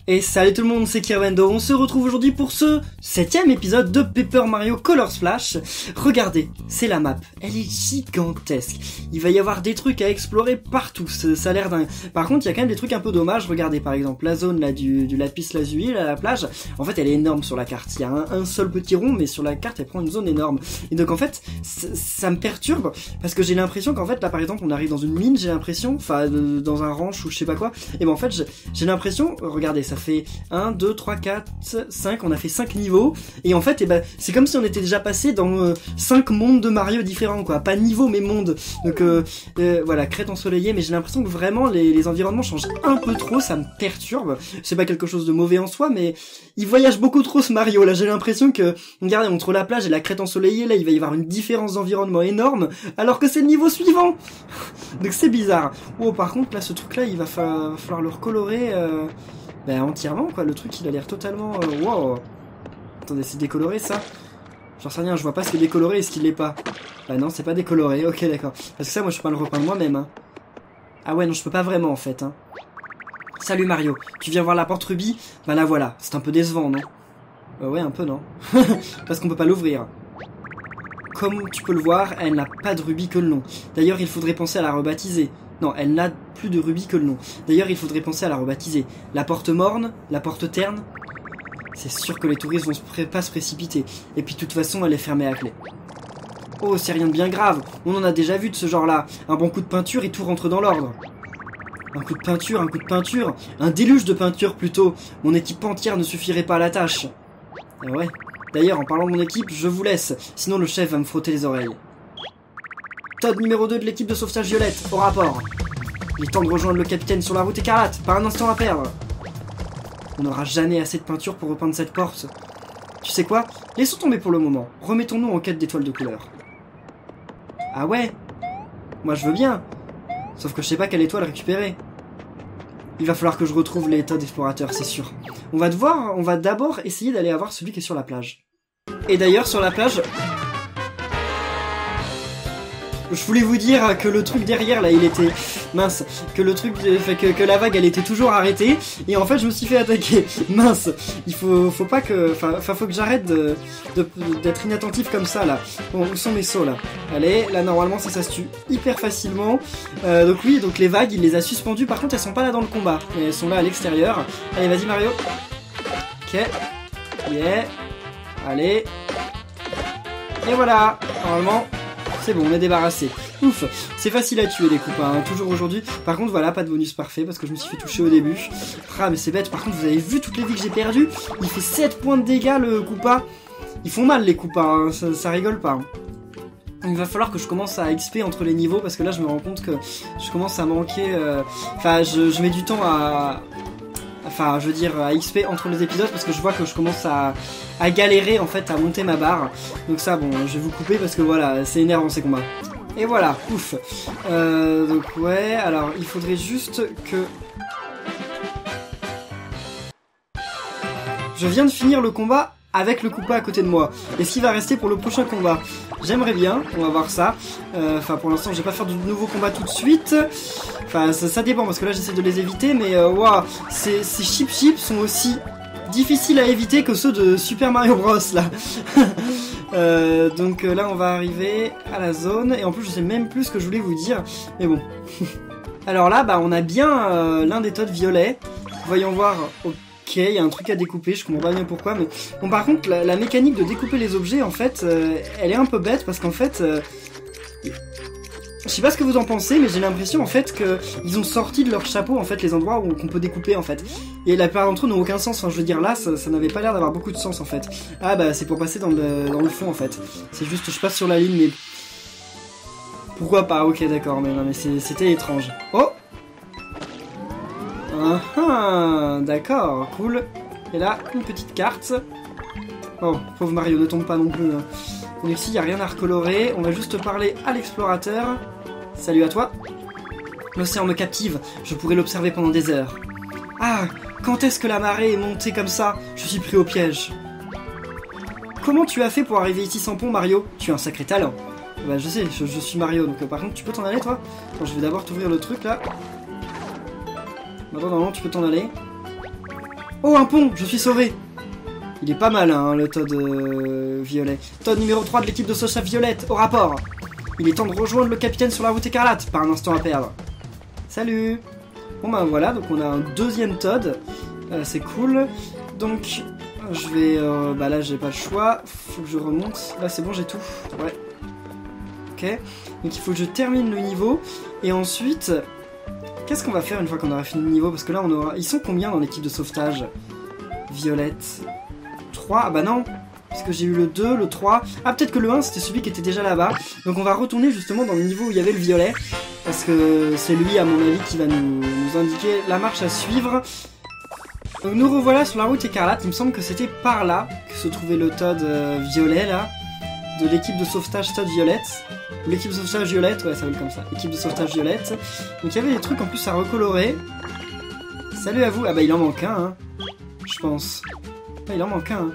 Et salut tout le monde, c'est Kirwendo, on se retrouve aujourd'hui pour ce 7ème épisode de Paper Mario Color Splash. Regardez, c'est la map, elle est gigantesque. Il va y avoir des trucs à explorer partout, ça a l'air dingue. Par contre, il y a quand même des trucs un peu dommages, regardez par exemple la zone là du lapis lazuli, à la plage. En fait, elle est énorme sur la carte, il y a un seul petit rond, mais sur la carte, elle prend une zone énorme. Et donc en fait, ça me perturbe, parce que j'ai l'impression qu'en fait, là par exemple, on arrive dans une mine, j'ai l'impression, enfin dans un ranch ou je sais pas quoi, et ben en fait, j'ai l'impression, regardez, ça fait 1, 2, 3, 4, 5, on a fait 5 niveaux, et en fait, c'est comme si on était déjà passé dans 5 mondes de Mario différents, quoi, pas niveau mais monde. Donc voilà, crête ensoleillée, mais j'ai l'impression que vraiment les environnements changent un peu trop, ça me perturbe. C'est pas quelque chose de mauvais en soi, mais il voyage beaucoup trop ce Mario, là, j'ai l'impression que, regardez, entre la plage et la crête ensoleillée, là, il va y avoir une différence d'environnement énorme, alors que c'est le niveau suivant. Donc c'est bizarre. Oh, par contre, là, ce truc-là, il va falloir le recolorer, entièrement, quoi. Le truc, il a l'air totalement... wow. Attendez, c'est décoloré, ça? J'en sais rien, je vois pas ce qui est décoloré et ce qui l'est pas. Bah non, c'est pas décoloré, ok, d'accord. Parce que ça, moi, je peux pas le repeindre moi-même, hein. Ah ouais, non, je peux pas vraiment, en fait, hein. Salut, Mario. Tu viens voir la porte rubis? Bah la voilà. C'est un peu décevant, non? Ouais, un peu, non? Parce qu'on peut pas l'ouvrir. Comme tu peux le voir, elle n'a pas de rubis que le nom. D'ailleurs, il faudrait penser à la rebaptiser. Non, elle n'a plus de rubis que le nom. D'ailleurs, il faudrait penser à la rebaptiser. La porte morne, la porte terne. C'est sûr que les touristes vont pas se précipiter. Et puis, de toute façon, elle est fermée à clé. Oh, c'est rien de bien grave. On en a déjà vu de ce genre-là. Un bon coup de peinture et tout rentre dans l'ordre. Un coup de peinture, un déluge de peinture plutôt. Mon équipe entière ne suffirait pas à la tâche. Eh ouais. D'ailleurs, en parlant de mon équipe, je vous laisse. Sinon, le chef va me frotter les oreilles. Todd numéro 2 de l'équipe de sauvetage violette, au rapport. Il est temps de rejoindre le capitaine sur la route écarlate, pas un instant à perdre. On n'aura jamais assez de peinture pour repeindre cette porte. Tu sais quoi? Laissons tomber pour le moment. Remettons-nous en quête d'étoiles de couleur. Ah ouais? Moi je veux bien. Sauf que je sais pas quelle étoile récupérer. Il va falloir que je retrouve les Todd explorateurs, c'est sûr. On va d'abord essayer d'aller avoir celui qui est sur la plage. Et d'ailleurs, sur la plage... Je voulais vous dire que le truc derrière là il était mince, que le truc que la vague elle était toujours arrêtée et en fait je me suis fait attaquer. Mince, il faut pas que faut que j'arrête d'être inattentif comme ça là. Bon, où sont mes sauts là? Allez, là normalement ça se tue hyper facilement. Donc oui, donc les vagues il les a suspendues, par contre elles sont pas là dans le combat, mais elles sont là à l'extérieur. Allez, vas-y Mario. OK. Yeah. Allez. Et voilà, normalement c'est bon, on est débarrassé. Ouf, c'est facile à tuer les Koopas, hein, toujours aujourd'hui. Par contre, voilà, pas de bonus parfait parce que je me suis fait toucher au début. Ah, mais c'est bête. Par contre, vous avez vu toutes les vies que j'ai perdues? Il fait 7 points de dégâts, le Koopa. Ils font mal, les Koopas, hein, ça rigole pas. Il va falloir que je commence à XP entre les niveaux parce que là, je me rends compte que je commence à manquer... je mets du temps à XP entre les épisodes parce que je vois que je commence à galérer en fait à monter ma barre. Donc ça, bon, je vais vous couper parce que voilà, c'est énervant ces combats. Et voilà, ouf. Donc ouais, alors il faudrait juste que... Je viens de finir le combat avec le Koopa à côté de moi. Est-ce qu'il va rester pour le prochain combat? J'aimerais bien, on va voir ça. Pour l'instant, je vais pas faire de nouveaux combats tout de suite. Ça dépend, parce que là, j'essaie de les éviter, mais waouh, ces chips sont aussi difficiles à éviter que ceux de Super Mario Bros, là. Donc là, on va arriver à la zone, et en plus, je sais même plus ce que je voulais vous dire, mais bon. Alors là, on a bien l'un des Todd violets. Voyons voir... Ok, il y a un truc à découper, je comprends pas bien pourquoi, mais... Bon, par contre, la mécanique de découper les objets, en fait, elle est un peu bête, parce qu'en fait... Je sais pas ce que vous en pensez, mais j'ai l'impression, en fait, qu'ils ont sorti de leur chapeau, en fait, les endroits où qu'on peut découper, en fait. Et la plupart d'entre eux n'ont aucun sens, enfin, je veux dire, là, ça n'avait pas l'air d'avoir beaucoup de sens, en fait. Ah, c'est pour passer dans le fond, en fait. C'est juste, je passe sur la ligne, mais... Pourquoi pas? Ok, d'accord, mais non, mais c'était étrange. Oh! D'accord, cool. Et là, une petite carte. Oh, pauvre Mario, ne tombe pas non plus. Hein. Donc ici, il n'y a rien à recolorer. On va juste parler à l'explorateur. Salut à toi. L'océan me captive. Je pourrais l'observer pendant des heures. Ah, quand est-ce que la marée est montée comme ça? Je suis pris au piège. Comment tu as fait pour arriver ici sans pont, Mario? Tu as un sacré talent. Je sais, je suis Mario. Donc par contre, tu peux t'en aller, toi? Bon, je vais d'abord t'ouvrir le truc, là. Attends, normalement, tu peux t'en aller. Oh, un pont, je suis sauvé. Il est pas mal, hein, le Todd violet. Todd numéro 3 de l'équipe de Socha Violette, au rapport. Il est temps de rejoindre le capitaine sur la route écarlate, pas un instant à perdre. Salut. Bon ben voilà, donc on a un deuxième Todd. C'est cool. Donc, je vais... bah là, j'ai pas le choix. Faut que je remonte. Là, c'est bon, j'ai tout. Ouais. Ok. Donc il faut que je termine le niveau. Et ensuite... Qu'est-ce qu'on va faire une fois qu'on aura fini le niveau? Parce que là, on aura... Ils sont combien dans l'équipe de sauvetage? Violette. 3? Ah bah non. Parce que j'ai eu le 2, le 3... Ah, peut-être que le 1, c'était celui qui était déjà là-bas. Donc on va retourner justement dans le niveau où il y avait le violet. Parce que c'est lui, à mon avis, qui va nous indiquer la marche à suivre. Donc nous revoilà sur la route écarlate. Il me semble que c'était par là que se trouvait le Todd violet, là. De l'équipe de sauvetage Todd Violette. Ou l'équipe de sauvetage Violette, ouais, ça s'appelle comme ça. Équipe de sauvetage Violette. Donc il y avait des trucs en plus à recolorer. Salut à vous. Ah bah il en manque un, hein. Je pense. Ah, il en manque un. Hein.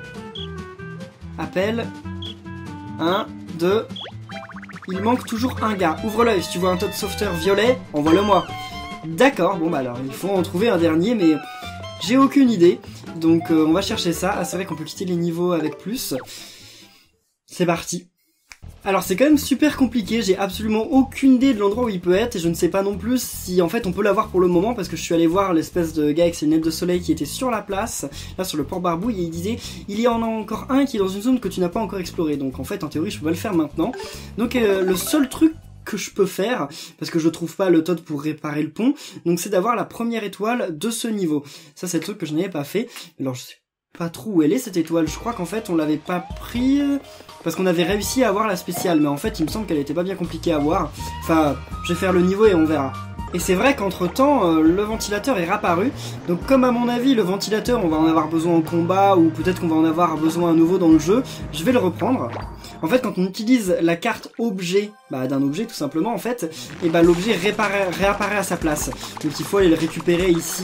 Appel. 1, 2. Il manque toujours un gars. Ouvre l'œil, si tu vois un Todd sauveteur violet, envoie-le-moi. D'accord, bon bah alors, il faut en trouver un dernier, mais j'ai aucune idée. Donc on va chercher ça. Ah, c'est vrai qu'on peut quitter les niveaux avec plus. C'est parti. Alors c'est quand même super compliqué, j'ai absolument aucune idée de l'endroit où il peut être et je ne sais pas non plus si en fait on peut l'avoir pour le moment parce que je suis allé voir l'espèce de gars avec ses lunettes de soleil qui était sur la place, là sur le port Barbouille, et il disait il y en a encore un qui est dans une zone que tu n'as pas encore explorée, donc en fait en théorie je peux pas le faire maintenant. Donc le seul truc que je peux faire, parce que je trouve pas le Todd pour réparer le pont, donc c'est d'avoir la première étoile de ce niveau. Ça c'est le truc que je n'avais pas fait, alors je sais pas trop où elle est cette étoile, je crois qu'en fait on l'avait pas pris parce qu'on avait réussi à avoir la spéciale, mais en fait il me semble qu'elle était pas bien compliquée à avoir. Enfin, je vais faire le niveau et on verra. Et c'est vrai qu'entre temps, le ventilateur est réapparu, donc comme à mon avis le ventilateur on va en avoir besoin en combat, ou peut-être qu'on va en avoir besoin à nouveau dans le jeu, je vais le reprendre. En fait, quand on utilise la carte objet, d'un objet tout simplement en fait, et l'objet réapparaît à sa place. Donc il faut aller le récupérer ici,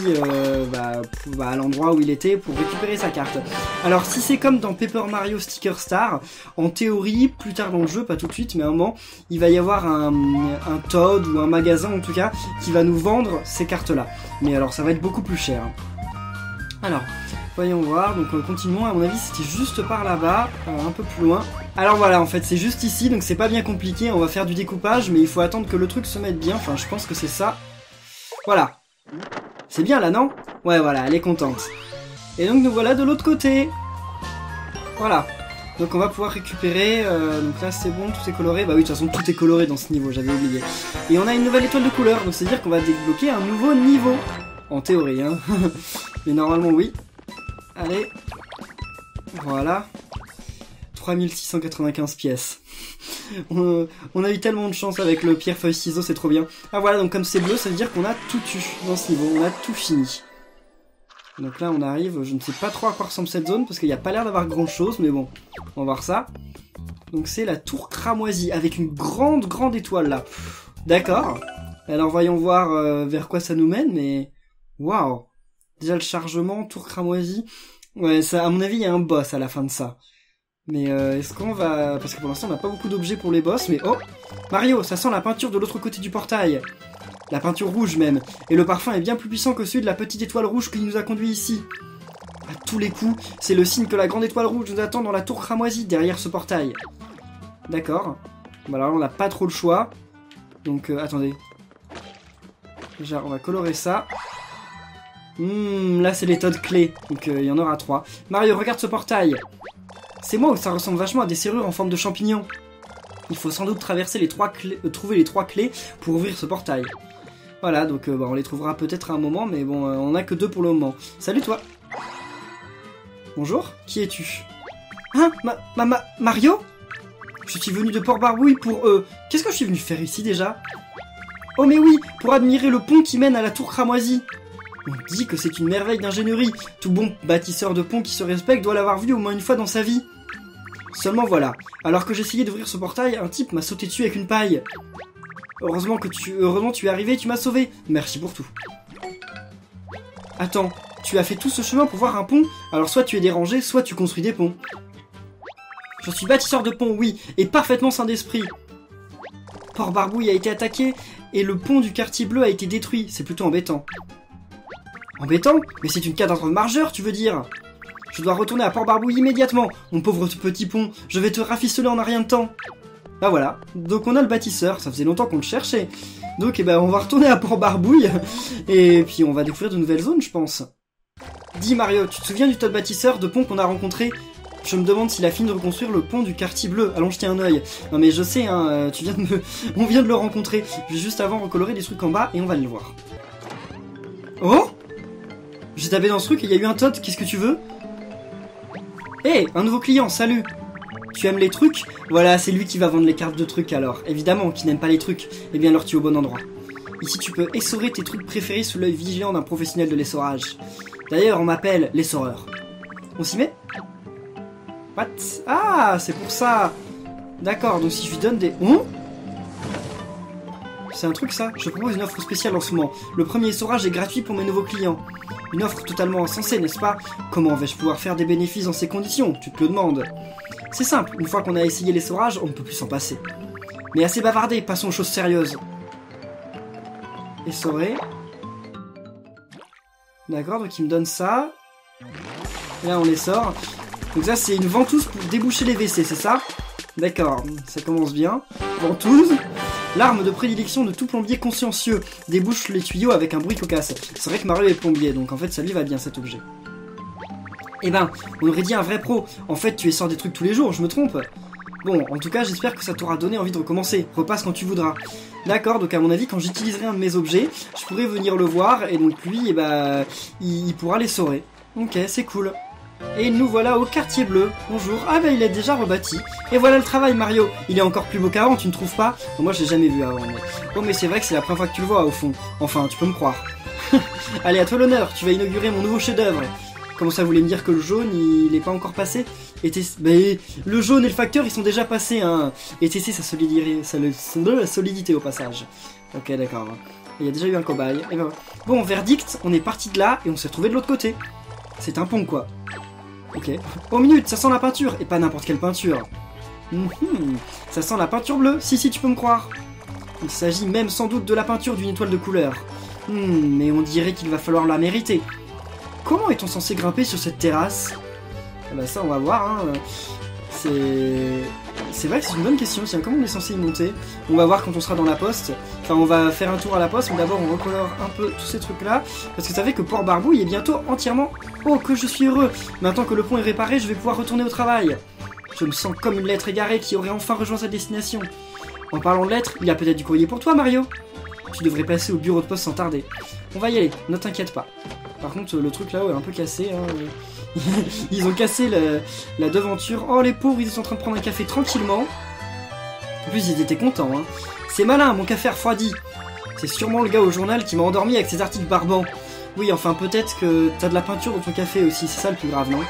à l'endroit où il était pour récupérer sa carte. Alors si c'est comme dans Paper Mario Sticker Star, en théorie, plus tard dans le jeu, pas tout de suite, mais à un moment, il va y avoir un Todd ou un magasin en tout cas qui va nous vendre ces cartes-là. Mais alors ça va être beaucoup plus cher. Alors, voyons voir, donc continuons, à mon avis c'était juste par là-bas, un peu plus loin. Alors voilà, en fait c'est juste ici, donc c'est pas bien compliqué, on va faire du découpage, mais il faut attendre que le truc se mette bien, enfin je pense que c'est ça. Voilà. C'est bien là, non? Ouais, voilà, elle est contente. Et donc nous voilà de l'autre côté. Voilà. Donc on va pouvoir récupérer, donc là c'est bon, tout est coloré, bah oui de toute façon tout est coloré dans ce niveau, j'avais oublié. Et on a une nouvelle étoile de couleur, donc c'est à dire qu'on va débloquer un nouveau niveau. En théorie, hein. Mais normalement oui. Allez. Voilà. 3695 pièces. On a eu tellement de chance avec le pierre feuille ciseaux, c'est trop bien. Ah voilà, donc comme c'est bleu, ça veut dire qu'on a tout eu dans ce niveau, on a tout fini. Donc là on arrive, je ne sais pas trop à quoi ressemble cette zone, parce qu'il n'y a pas l'air d'avoir grand chose, mais bon, on va voir ça. Donc c'est la tour cramoisie, avec une grande étoile là. D'accord. Alors voyons voir vers quoi ça nous mène, mais... Waouh. Déjà le chargement, tour cramoisie. Ouais, ça, à mon avis, il y a un boss à la fin de ça. Mais est-ce qu'on va... Parce que pour l'instant, on n'a pas beaucoup d'objets pour les boss, mais oh Mario, ça sent la peinture de l'autre côté du portail. La peinture rouge même. Et le parfum est bien plus puissant que celui de la petite étoile rouge qui nous a conduit ici. À tous les coups, c'est le signe que la grande étoile rouge nous attend dans la tour cramoisie, derrière ce portail. D'accord. Bon, alors on n'a pas trop le choix. Donc, attendez. Déjà, on va colorer ça. Là c'est les Todd clés, donc il y en aura 3. Mario, regarde ce portail. C'est moi où ça ressemble vachement à des serrures en forme de champignons. Il faut sans doute traverser les 3 clés, trouver les 3 clés pour ouvrir ce portail. Voilà, donc on les trouvera peut-être à un moment, mais bon, on a que 2 pour le moment. Salut toi. Bonjour, qui es-tu? Hein, Mario? Je suis venu de Port Barbouille pour... Qu'est-ce que je suis venu faire ici déjà? Oh mais oui, pour admirer le pont qui mène à la tour cramoisie. On dit que c'est une merveille d'ingénierie. Tout bon bâtisseur de pont qui se respecte doit l'avoir vu au moins une fois dans sa vie. Seulement voilà, alors que j'essayais d'ouvrir ce portail, un type m'a sauté dessus avec une paille. Heureusement tu es arrivé, tu m'as sauvé. Merci pour tout. Attends, tu as fait tout ce chemin pour voir un pont? Alors soit tu es dérangé, soit tu construis des ponts. Je suis bâtisseur de pont, oui, et parfaitement sain d'esprit. Port Barbouille a été attaqué, et le pont du quartier bleu a été détruit. C'est plutôt embêtant. Embêtant? Mais c'est une catastrophe majeure, tu veux dire? Je dois retourner à Port-Barbouille immédiatement, mon pauvre petit pont, je vais te rafistoler en un rien de temps. Bah voilà, donc on a le bâtisseur, ça faisait longtemps qu'on le cherchait. Donc eh ben, on va retourner à Port-Barbouille, et puis on va découvrir de nouvelles zones, je pense. Dis Mario, tu te souviens du tas de bâtisseur de pont qu'on a rencontré? Je me demande s'il a fini de reconstruire le pont du quartier bleu. Allons jeter un œil. Non mais je sais, hein, on vient de le rencontrer. Je vais juste avant recolorer des trucs en bas et on va le voir. Oh! J'ai tapé dans ce truc et il y a eu un Todd, qu'est-ce que tu veux? Hey, un nouveau client, salut! Tu aimes les trucs? Voilà, c'est lui qui va vendre les cartes de trucs alors. Évidemment, qui n'aime pas les trucs. Eh bien alors tu es au bon endroit. Ici tu peux essorer tes trucs préférés sous l'œil vigilant d'un professionnel de l'essorage. D'ailleurs, on m'appelle l'essoreur. On s'y met? What? Ah, c'est pour ça! D'accord, donc si je lui donne des... Oh, c'est un truc ça. Je propose une offre spéciale en ce moment. Le premier essorage est gratuit pour mes nouveaux clients. Une offre totalement insensée, n'est-ce pas? Comment vais-je pouvoir faire des bénéfices dans ces conditions? Tu te le demandes. C'est simple, une fois qu'on a essayé l'essorage, on ne peut plus s'en passer. Mais assez bavardé, passons aux choses sérieuses. Essorer. D'accord, donc il me donne ça. Et là on les sort. Donc ça c'est une ventouse pour déboucher les WC, c'est ça? D'accord, ça commence bien. Ventouse. L'arme de prédilection de tout plombier consciencieux. Débouche les tuyaux avec un bruit cocasse. C'est vrai que Mario est plombier, donc en fait ça lui va bien cet objet. Eh ben, on aurait dit un vrai pro. En fait tu essors des trucs tous les jours, je me trompe? Bon, en tout cas j'espère que ça t'aura donné envie de recommencer. Repasse quand tu voudras. D'accord, donc à mon avis quand j'utiliserai un de mes objets, je pourrai venir le voir et donc lui, eh ben, il pourra les saurer. Ok, c'est cool. Et nous voilà au quartier bleu. Bonjour. Ah bah il est déjà rebâti. Et voilà le travail Mario. Il est encore plus beau qu'avant, tu ne trouves pas? Bon, moi je l'ai jamais vu avant. Oh mais c'est vrai que c'est la première fois que tu le vois au fond. Enfin, tu peux me croire. Allez, à toi l'honneur, tu vas inaugurer mon nouveau chef-d'œuvre. Comment ça, vous voulez me dire que le jaune il est pas encore passé? Mais le jaune et le facteur ils sont déjà passés hein. Et TC sa solidité au passage. Ok d'accord. Il y a déjà eu un cobaye. Et ben, bon, verdict, on est parti de là et on s'est retrouvé de l'autre côté. C'est un pont quoi. Ok. Oh minute, ça sent la peinture, et pas n'importe quelle peinture. Ça sent la peinture bleue, si tu peux me croire. Il s'agit même sans doute de la peinture d'une étoile de couleur. Mais on dirait qu'il va falloir la mériter. Comment est-on censé grimper sur cette terrasse? Eh ben ça on va voir, hein. C'est vrai que c'est une bonne question, tiens, comment on est censé y monter? On va voir quand on sera dans la poste. Enfin, on va faire un tour à la poste, mais d'abord on recolore un peu tous ces trucs-là. Parce que vous savez que Port-Barbouille est bientôt entièrement... Oh, que je suis heureux! Maintenant que le pont est réparé, je vais pouvoir retourner au travail. Je me sens comme une lettre égarée qui aurait enfin rejoint sa destination. En parlant de lettres, il y a peut-être du courrier pour toi, Mario? Tu devrais passer au bureau de poste sans tarder. On va y aller, ne t'inquiète pas. Par contre, le truc là-haut est un peu cassé, hein. Ils ont cassé la devanture. Oh les pauvres, ils sont en train de prendre un café tranquillement. En plus ils étaient contents hein. C'est malin, mon café a refroidi. C'est sûrement le gars au journal qui m'a endormi avec ses articles barbants. Oui enfin peut-être que t'as de la peinture dans ton café aussi, c'est ça le plus grave non?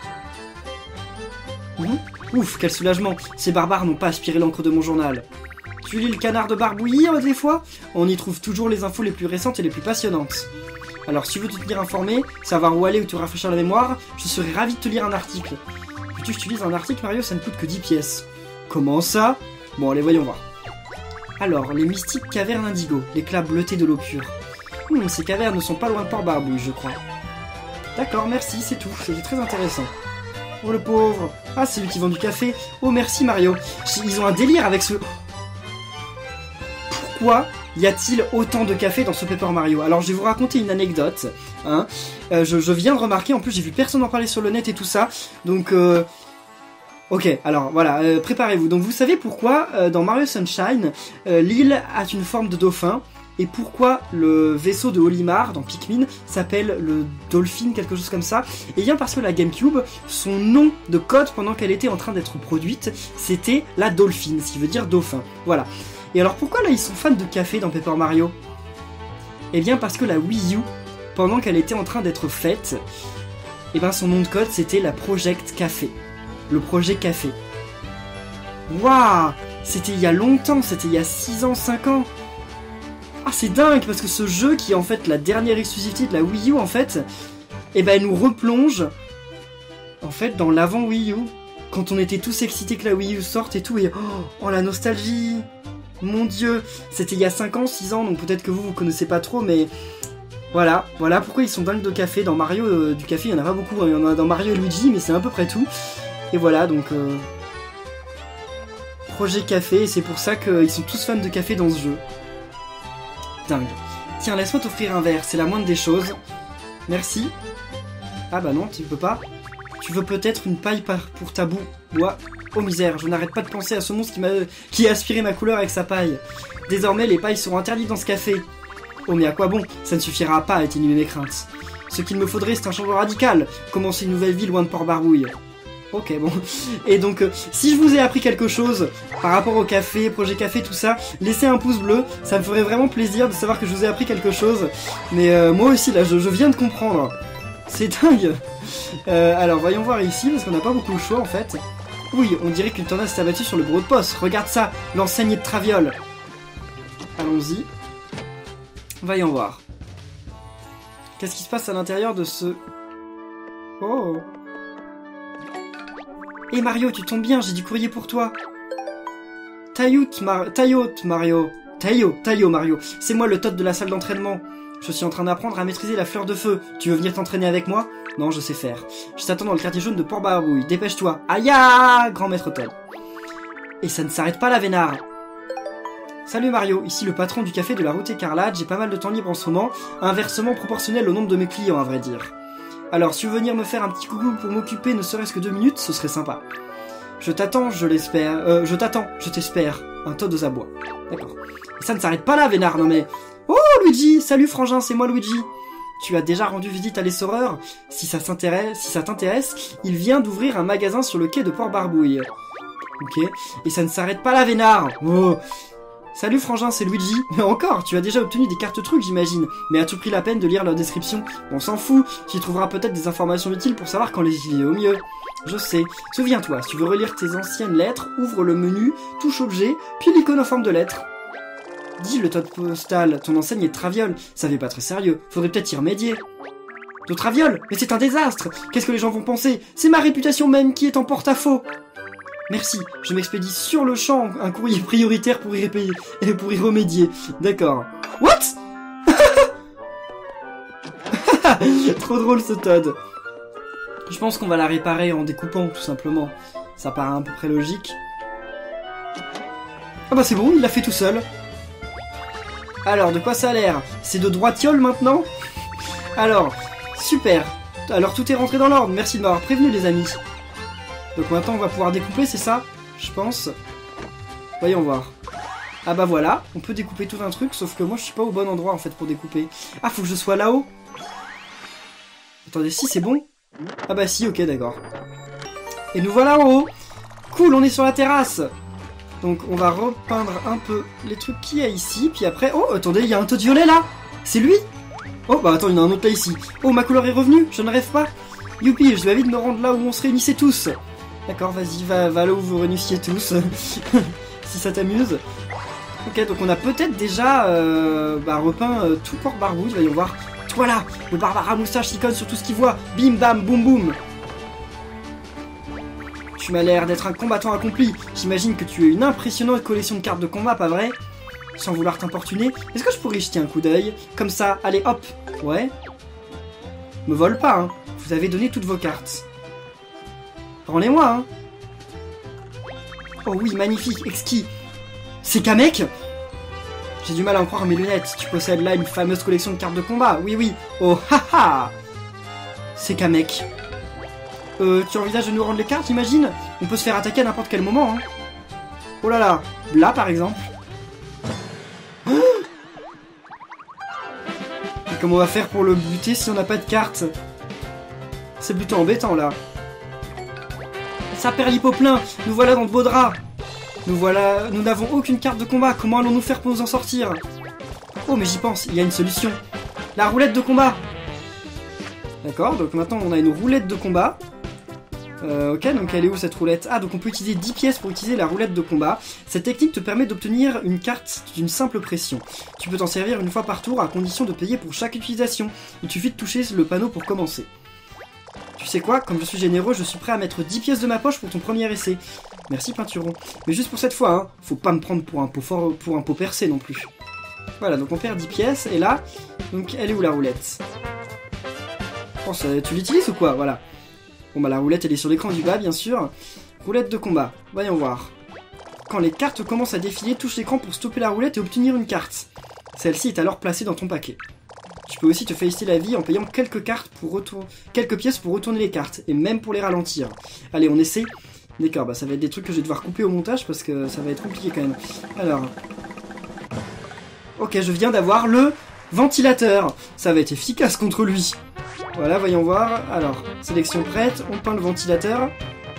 Ouf, quel soulagement. Ces barbares n'ont pas aspiré l'encre de mon journal. Tu lis le canard de Barbouille des fois? On y trouve toujours les infos les plus récentes et les plus passionnantes. Alors si tu veux te tenir informé, savoir où aller ou te rafraîchir la mémoire, je serais ravi de te lire un article. Veux-tu que je te lise un article Mario? Ça ne coûte que 10 pièces. Comment ça? Bon allez voyons voir. Alors, les mystiques cavernes indigo, l'éclat bleuté de l'eau pure. Ces cavernes ne sont pas loin de Port-Barbouille je crois. D'accord, merci, c'est tout, c'était très intéressant. Oh le pauvre. Ah c'est lui qui vend du café. Oh merci Mario. Ils ont un délire avec ce... Pourquoi y a-t-il autant de café dans ce Paper Mario? Alors je vais vous raconter une anecdote, hein. Je viens de remarquer, en plus j'ai vu personne en parler sur le net et tout ça, donc ok, alors voilà, préparez-vous. Donc vous savez pourquoi dans Mario Sunshine, l'île a une forme de dauphin, et pourquoi le vaisseau de Olimar dans Pikmin s'appelle le Dolphin, quelque chose comme ça? Et bien parce que la GameCube, son nom de code pendant qu'elle était en train d'être produite, c'était la Dolphin, ce qui veut dire dauphin, voilà. Et alors pourquoi là ils sont fans de café dans Paper Mario? Eh bien parce que la Wii U, pendant qu'elle était en train d'être faite, eh ben son nom de code c'était la Project Café. Le projet café. Waouh! C'était il y a longtemps, c'était il y a 6 ans, 5 ans. Ah c'est dingue parce que ce jeu qui est en fait la dernière exclusivité de la Wii U en fait, eh ben elle nous replonge en fait dans l'avant Wii U. Quand on était tous excités que la Wii U sorte et tout et oh la nostalgie! Mon dieu, c'était il y a 5 ans, 6 ans, donc peut-être que vous connaissez pas trop, mais Voilà pourquoi ils sont dingues de café. Dans Mario, du café, il y en a pas beaucoup. Hein. Il y en a dans Mario et Luigi, mais c'est à peu près tout. Et voilà, donc... Projet café, et c'est pour ça qu'ils sont tous fans de café dans ce jeu. Dingue. Tiens, laisse-moi t'offrir un verre, c'est la moindre des choses. Merci. Ah bah non, tu peux pas. Tu veux peut-être une paille pour ta boue. Ouah. Oh misère, je n'arrête pas de penser à ce monstre qui a aspiré ma couleur avec sa paille. Désormais, les pailles seront interdites dans ce café. Oh mais à quoi bon? Ça ne suffira pas à atténuer mes craintes. Ce qu'il me faudrait, c'est un changement radical. Commencer une nouvelle vie loin de Port-Barbouille. Ok, bon. Et donc, si je vous ai appris quelque chose par rapport au café, projet café, tout ça, laissez un pouce bleu. Ça me ferait vraiment plaisir de savoir que je vous ai appris quelque chose. Mais moi aussi, là, je viens de comprendre. C'est dingue. Alors, voyons voir ici, parce qu'on n'a pas beaucoup de choix, en fait. Oui, on dirait qu'une tornade s'est abattue sur le bureau de poste. Regarde ça, l'enseigne de Traviole. Allons-y. Voyons voir. Qu'est-ce qui se passe à l'intérieur de ce... Oh. Hé Mario, tu tombes bien, j'ai du courrier pour toi. Taillot Mario. Taillot Mario. C'est moi le Todd de la salle d'entraînement. Je suis en train d'apprendre à maîtriser la fleur de feu. Tu veux venir t'entraîner avec moi? Non, je sais faire. Je t'attends dans le quartier jaune de Port-Barbouille. Dépêche-toi. Aïe, grand maître Todd. Et ça ne s'arrête pas là, vénard. Salut Mario, ici le patron du café de la route écarlate. J'ai pas mal de temps libre en ce moment. Inversement proportionnel au nombre de mes clients, à vrai dire. Alors, si tu veux venir me faire un petit coucou pour m'occuper ne serait-ce que 2 minutes, ce serait sympa. Je t'attends, je l'espère. Je t'espère. Un Todd aux abois. D'accord. Et ça ne s'arrête pas là, vénard, non mais... Oh, Luigi! Salut, frangin, c'est moi, Luigi. Tu as déjà rendu visite à l'essoreur? Si ça t'intéresse, il vient d'ouvrir un magasin sur le quai de Port-Barbouille. Ok. Et ça ne s'arrête pas là, vénard! Oh! Salut frangin, c'est Luigi. Mais encore, tu as déjà obtenu des cartes trucs, j'imagine. Mais as-tu pris la peine de lire leur description? On s'en fout, tu y trouveras peut-être des informations utiles pour savoir quand les utiliser au mieux. Je sais. Souviens-toi, si tu veux relire tes anciennes lettres, ouvre le menu, touche objet, puis l'icône en forme de lettre. Dis le Todd postal, ton enseigne est de Traviole. Ça fait pas très sérieux, faudrait peut-être y remédier. De Traviole? Mais c'est un désastre! Qu'est-ce que les gens vont penser? C'est ma réputation même qui est en porte-à-faux! Merci, je m'expédie sur le champ un courrier prioritaire pour y remédier. D'accord. What? Trop drôle ce Todd. Je pense qu'on va la réparer en découpant, tout simplement. Ça paraît à peu près logique. Ah bah c'est bon, il l'a fait tout seul. Alors, de quoi ça a l'air? C'est de droitiole maintenant? Alors, super. Alors tout est rentré dans l'ordre, merci de m'avoir prévenu les amis. Donc maintenant on va pouvoir découper, c'est ça? Je pense. Voyons voir. Ah bah voilà, on peut découper tout un truc, sauf que moi je suis pas au bon endroit en fait pour découper. Ah, faut que je sois là-haut? Attendez, si c'est bon? Ah bah si, ok, d'accord. Et nous voilà en haut. Cool, on est sur la terrasse. Donc on va repeindre un peu les trucs qu'il y a ici, puis après... Oh, attendez, il y a un Todd violet là. C'est lui? Oh bah attends, il y en a un autre là ici. Oh, ma couleur est revenue, je ne rêve pas. Youpi, je vais vite me rendre là où on se réunissait tous. D'accord, vas-y, va là où vous réunissiez tous. Si ça t'amuse. Ok, donc on a peut-être déjà repeint tout Port-Barbouille, voyons voir. Toi là, le barbare à moustache s'icône sur tout ce qu'il voit. Bim bam boum boum. Tu m'as l'air d'être un combattant accompli. J'imagine que tu as une impressionnante collection de cartes de combat, pas vrai? Sans vouloir t'importuner, est-ce que je pourrais y jeter un coup d'œil? Comme ça, allez hop. Ouais. Me vole pas, hein. Vous avez donné toutes vos cartes. Rendez-moi, hein. Oh oui, magnifique, exquis. C'est Kamek? J'ai du mal à en croire à mes lunettes. Tu possèdes là une fameuse collection de cartes de combat. Oui, oui. Oh, haha. C'est Kamek. Tu envisages de nous rendre les cartes, j'imagine? On peut se faire attaquer à n'importe quel moment, hein. Oh là là. Là, par exemple. Et comment on va faire pour le buter si on n'a pas de cartes? C'est plutôt embêtant, là. Ça perd l'hippoplein. Nous voilà dans de beaux draps. Nous n'avons aucune carte de combat. Comment allons-nous faire pour nous en sortir? Oh, mais j'y pense, il y a une solution. La roulette de combat. D'accord, donc maintenant on a une roulette de combat. Ok, donc elle est où cette roulette? Ah, donc on peut utiliser 10 pièces pour utiliser la roulette de combat. Cette technique te permet d'obtenir une carte d'une simple pression. Tu peux t'en servir une fois par tour à condition de payer pour chaque utilisation. Il suffit de toucher le panneau pour commencer. Tu sais quoi? Comme je suis généreux, je suis prêt à mettre 10 pièces de ma poche pour ton premier essai. Merci, Peinturon. Mais juste pour cette fois, hein. Faut pas me prendre pour un pot percé non plus. Voilà, donc on perd 10 pièces, et là, donc elle est où la roulette? Oh, tu l'utilises ou quoi? Voilà. Bon bah la roulette elle est sur l'écran du bas bien sûr. Roulette de combat, voyons voir. Quand les cartes commencent à défiler, touche l'écran pour stopper la roulette et obtenir une carte. Celle-ci est alors placée dans ton paquet. Tu peux aussi te féliciter la vie en payant quelques pièces pour retourner les cartes, et même pour les ralentir. Allez, on essaie. D'accord, bah ça va être des trucs que je vais devoir couper au montage parce que ça va être compliqué quand même. Alors... Ok, je viens d'avoir le ventilateur. Ça va être efficace contre lui. Voilà, voyons voir. Alors, sélection prête, on peint le ventilateur.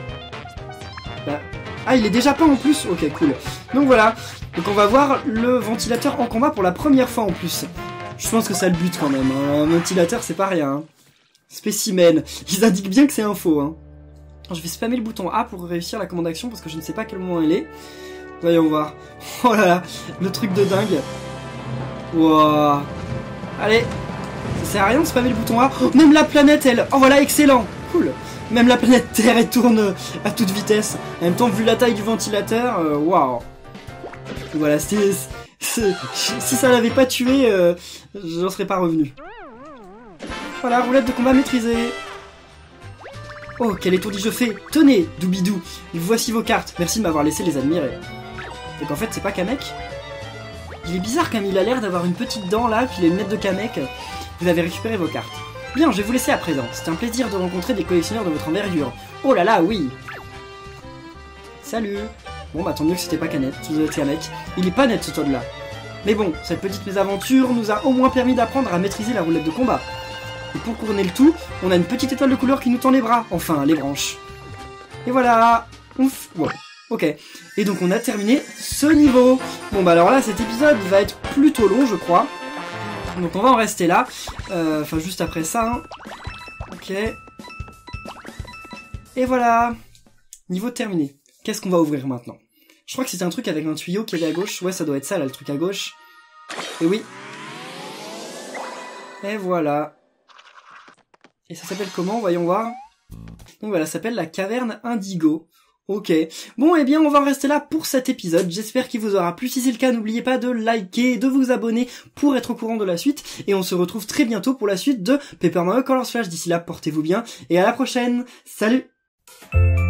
Bah... Ah, il est déjà peint en plus. Ok, cool. Donc voilà. Donc on va voir le ventilateur en combat pour la première fois en plus. Je pense que ça le bute quand même. Hein. Un ventilateur, c'est pas rien. Hein. Spécimen. Ils indiquent bien que c'est un faux. Hein. Je vais spammer le bouton A pour réussir la commande d'action parce que je ne sais pas à quel moment elle est. Voyons voir. Oh là là, le truc de dingue. Wow. Allez. Ça sert à rien de spammer le bouton A. Oh, même la planète, elle. Oh voilà, excellent. Cool. Même la planète Terre, elle tourne à toute vitesse. En même temps, vu la taille du ventilateur, waouh. Voilà, si ça l'avait pas tué, j'en serais pas revenu. Voilà, roulette de combat maîtrisée. Oh, quel étourdi je fais. Tenez, Doubidou, voici vos cartes. Merci de m'avoir laissé les admirer. Donc en fait, c'est pas Kamek. Il est bizarre quand même, il a l'air d'avoir une petite dent là, puis les lunettes de Kamek. Vous avez récupéré vos cartes. Bien, je vais vous laisser à présent. C'est un plaisir de rencontrer des collectionneurs de votre envergure. Oh là là, oui. Salut. Bon bah tant mieux que c'était pas Kamek. Il est pas net ce Toad là. Mais bon, cette petite mésaventure nous a au moins permis d'apprendre à maîtriser la roulette de combat. Et pour couronner le tout, on a une petite étoile de couleur qui nous tend les bras. Enfin, les branches. Et voilà. Ouf. Bon. Ok. Et donc on a terminé ce niveau. Bon bah alors là, cet épisode va être plutôt long, je crois. Donc on va en rester là. Enfin, juste après ça. Hein. Ok. Et voilà. Niveau terminé. Qu'est-ce qu'on va ouvrir maintenant? Je crois que c'était un truc avec un tuyau qui est à gauche. Ouais, ça doit être ça, là, le truc à gauche. Et oui. Et voilà. Et ça s'appelle comment? Voyons voir. Donc voilà, ça s'appelle la caverne Indigo. Ok. Bon, eh bien, on va en rester là pour cet épisode. J'espère qu'il vous aura plu. Si c'est le cas, n'oubliez pas de liker et de vous abonner pour être au courant de la suite. Et on se retrouve très bientôt pour la suite de Paper Mario Color Splash. D'ici là, portez-vous bien et à la prochaine. Salut!